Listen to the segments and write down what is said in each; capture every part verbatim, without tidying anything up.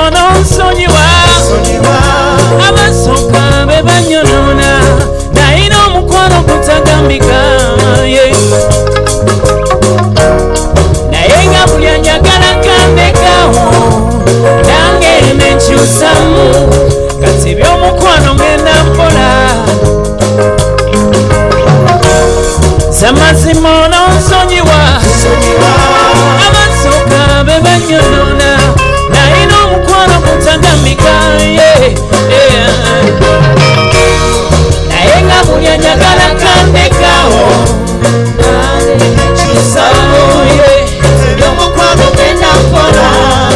mono nsonyiwa abasooka be banyonoona nayina omukwano gutagambika naye nga buli anjagala kandekawo nange nenkyusamu kati by'omukwano ngenda mpola zamazima ononsonyiwa abasooka be banyonoona nayina omukwano gutagambika naye nga buli anjagala kandekawo nenkyusamu by'omukwano ngenda mpola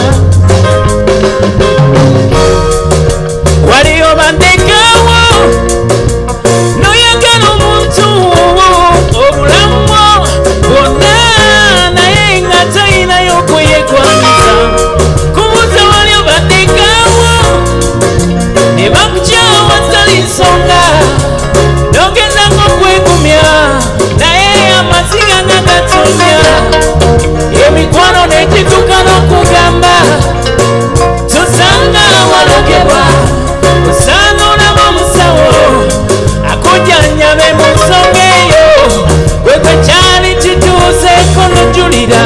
waliyo bandekawo noyagala omuntu obulamu bwonna naye nga talinayo okweyekwaniza kubuuza waliyo bandekawo ne bakukyawa tali nsonga nogezako okwegumya naye amaziga nga gatonya emikwano nekituuka n'okugamba tusanga walogebwa osanga olaba omusawo akujanyabe mu nsonga eyo kwekwe kyali kituuseeko nojulira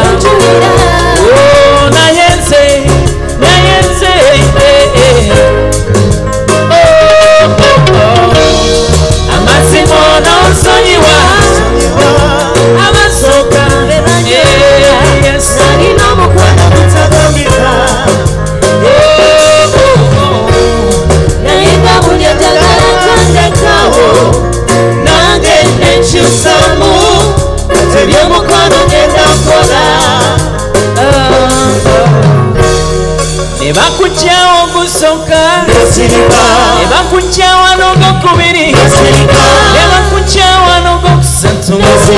naye nze naye nze amazima ononsonyiwa abasooka nalina omukwano gutagambika naye nga buli anjagala kandekawo nange nenkyusamu eby'omukwano ngenda nkola ne bakukyawo ogusooka ne bakukyawa n'ogwokubiri ne bakukyawa n'ogwokusatu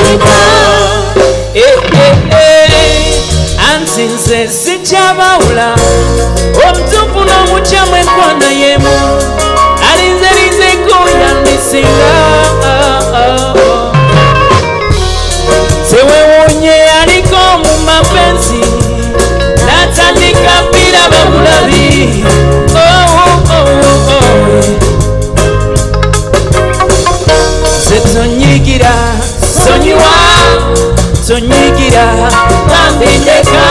anti nze sikyabawula omutuufu n'omukyamu enkwana y'emu alinzerizeko yandisinga sewewunye aliko mu mapenzi natandika biraba bulabi nze tonyigira sonyiwa tonyigira bambindeka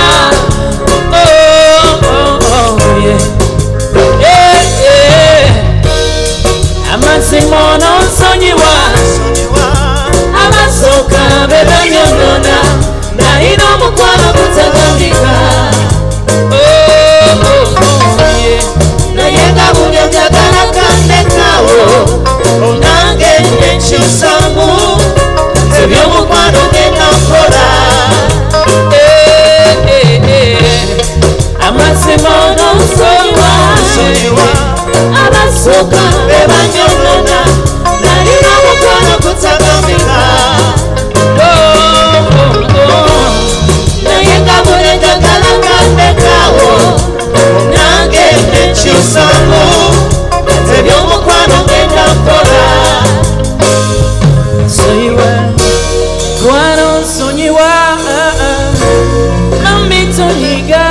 amazima ononsonyiwa abasooka be banyonoona nalina omukwano gutagambika naye nga buli anjagala kandekawo nange nenkyusamu eby'omukwano ngenda nkola amazima ononsonyiwa abasooka be banyonoona nalina omukwano gutagambika naye nga buli anjagala kandekawo nange nenkyusamu eby'omukwano ngenda nkola sonyiwa kwano nsonyiwa mambi tonyiga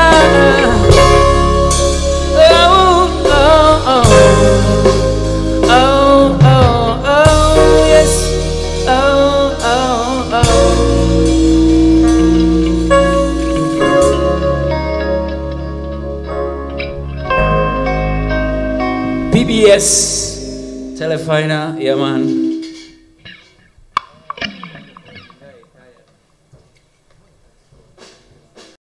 P B S Telefina, yeah man.